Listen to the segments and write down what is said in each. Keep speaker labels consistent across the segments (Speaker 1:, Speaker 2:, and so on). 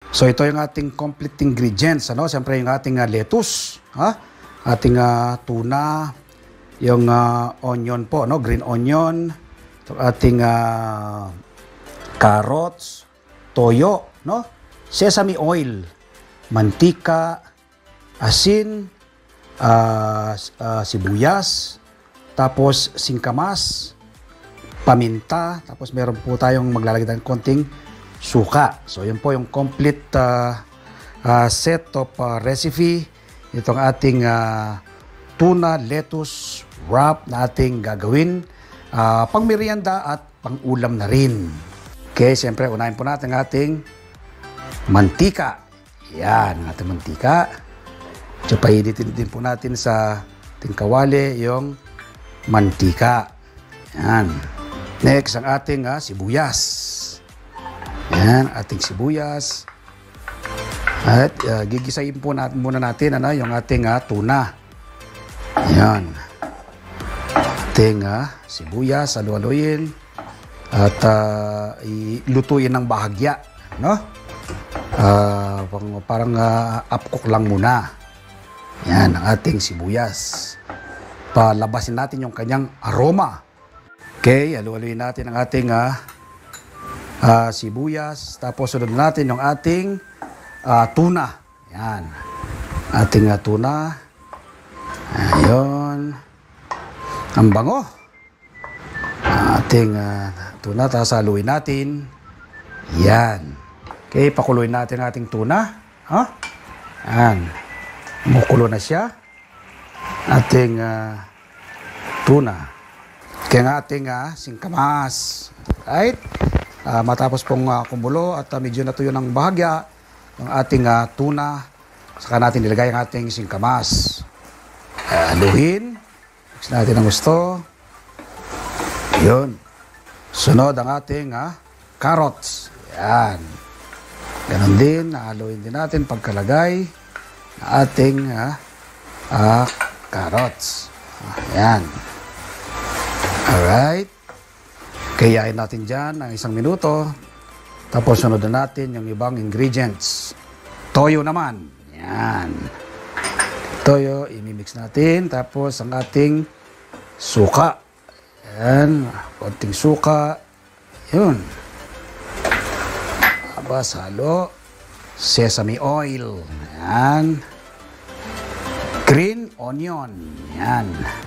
Speaker 1: So ito yung ating complete ingredients, ano? Siyempre yung ating lettuce, ating tuna, yung onion po, no? Green onion, ating carrots, toyo, no? Sesame oil, mantika, asin, sibuyas, tapos singkamas, paminta, tapos meron po tayong maglalagay ng konting suka. So yun po yung complete set of recipe itong ating tuna lettuce wrap na ating gagawin pang merienda at pang ulam na rin. Okay, siyempre unahin po natin ang ating mantika. Yan, ang ating mantika. So painitin din po natin sa ating kawali yung mantika. Yan. Next, ang ating sibuyas. Yan, ating sibuyas. At gigisayin po natin muna natin yung ating tuna. Yan. Ating sibuyas, halu-haluin. At ilutuin ng bahagya. No? Parang upcook lang muna. Yan, ang ating sibuyas. Palabasin natin yung kanyang aroma. Okay, halu-haluin natin ang ating sibuyas. Tapos sunod natin yung ating tuna. Yan. Ating tuna. Ayun. Ang bango. Ating tuna. Tapos haluin natin. Yan. Okay, pakuluin natin ang ating tuna. Yan. Mukulo na siya. Ating tuna. Kaya nga ating singkamas. Right? Matapos pong kumulo at medyo natuyo ng bahagya ng ating tuna, saka natin nilagay ang ating singkamas. Haluin. Mix natin ang gusto. Yun. Sunod ang ating carrots. Yan. Ganon din. Haluin din natin pagkalagay ng ating carrots. Yan. Alright. Kayain natin dyan ng 1 minuto. Tapos sunod na natin yung ibang ingredients. Toyo naman. Yan. Toyo, imimix natin. Tapos ang ating suka. Yan. Konting suka. Yun. Tapos halo. Sesame oil. Yan. Green onion. Yan.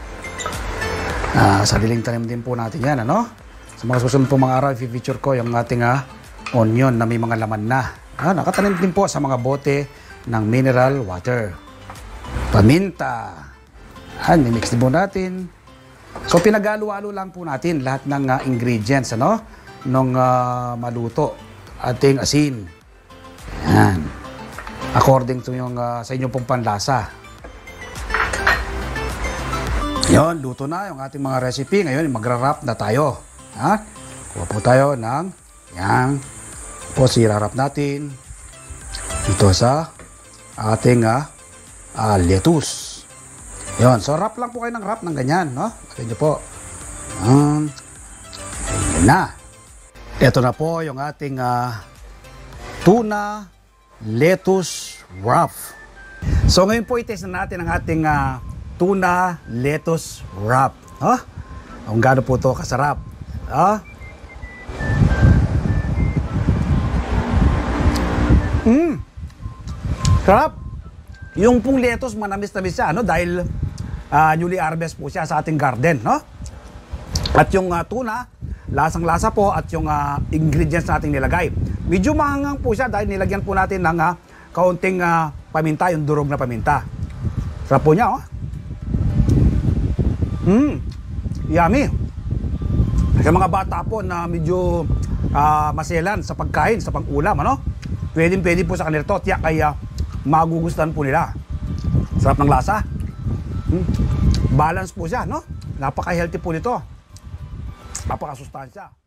Speaker 1: Sariling tanim din po natin yan, ano? Sa mga susunod po mga araw, i-feature ko yung ating onion na may mga laman na. Nakatanim din po sa mga bote ng mineral water. Paminta. I-mix din po natin. So, pinag-halo-halo lang po natin lahat ng ingredients, ano? Nung maluto. Ating asin. Yan. According to yung sa inyong pong panlasa. Yon, luto na yung ating mga recipe. Ngayon, magra-wrap na tayo. Kuha po tayo ng yan. Tapos, i-wrap natin dito sa ating lettuce. Yon, so wrap lang po kayo ng wrap ng ganyan, no? Bakit nyo po. Yan na. Ito na po yung ating tuna lettuce wrap. So, ngayon po, i-test na natin ang ating tuna lettuce wrap. Kung gaano po ito kasarap. Sarap. Yung pong lettuce manamis-namis siya, no? Dahil newly harvest po siya sa ating garden, no? At yung tuna, lasang-lasa po at yung ingredients nating nilagay. Medyo mahangang po siya dahil nilagyan po natin ng kaunting paminta, yung durog na paminta. Sarap po niya, yummy. Sa mga bata po na medyo maselan sa pagkain, sa pang-ulam, ano? Pwede po sa kanila to, tiyak kaya magugustuhan po nila. Sarap ng lasa. Balance po siya, no? Napaka-healthy po nito. Napaka-sustansya.